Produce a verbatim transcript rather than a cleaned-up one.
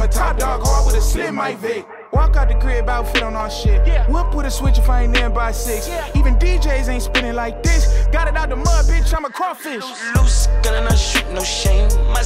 a top dog hard with a slim Mike Vick. Walk out the crib, outfit on our shit. Yeah. We'll put a switch if I ain't there by six. Yeah. Even D Js ain't spinning like this. Got it out the mud, bitch, I'm a crawfish. Loose, gonna not shoot, no shame.